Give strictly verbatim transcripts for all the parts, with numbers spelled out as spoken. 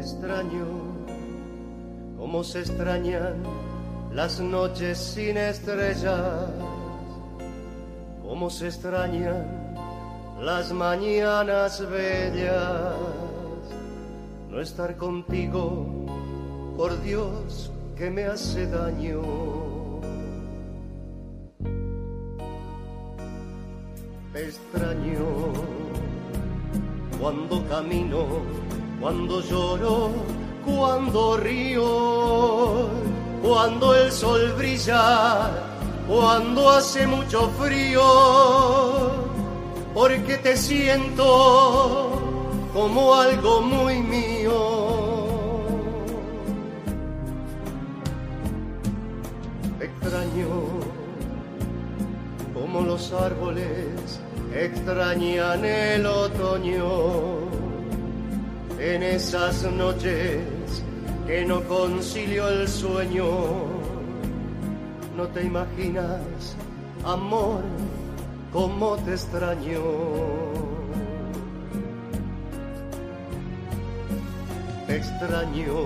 extraño, como se extrañan las noches sin estrellas, como se extrañan las mañanas bellas. No estar contigo, por Dios, que me hace daño. Te extraño cuando camino, cuando lloro, cuando río, cuando el sol brilla, cuando hace mucho frío, porque te siento como algo muy mío. Te extraño como los árboles extrañan el otoño, en esas noches que no concilio el sueño. No te imaginas, amor, cómo te extraño. Te extraño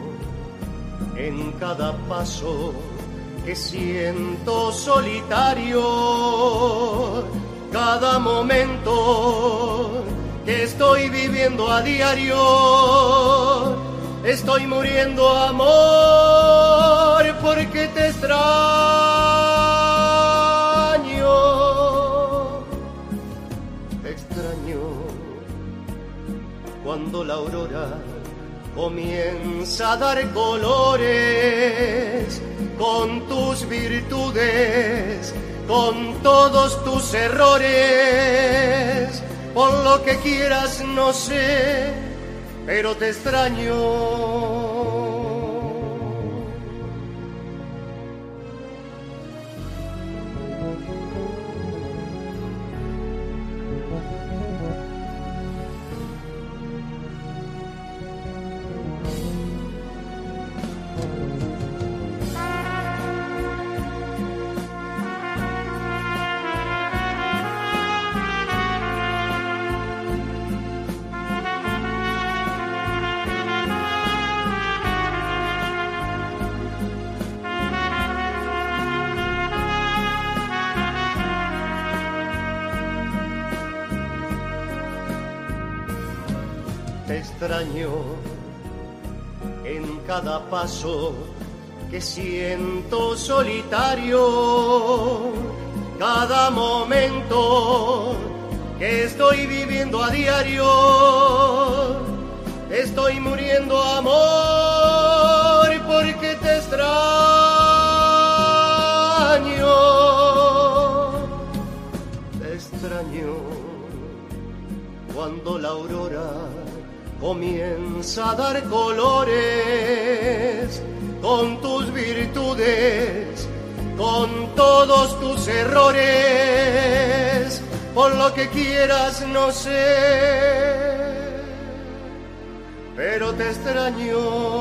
en cada paso que siento solitario, cada momento que estoy viviendo a diario. Estoy muriendo, amor, porque te extraño. Te extraño cuando la aurora comienza a dar colores, con tus virtudes, con todos tus errores. Por lo que quieras, no sé, pero te extraño. Te extraño en cada paso que siento solitario, cada momento que estoy viviendo a diario. Estoy muriendo, amor, porque te extraño. Te extraño cuando la aurora comienza a dar colores, con tus virtudes, con todos tus errores. Por lo que quieras, no sé, pero te extraño.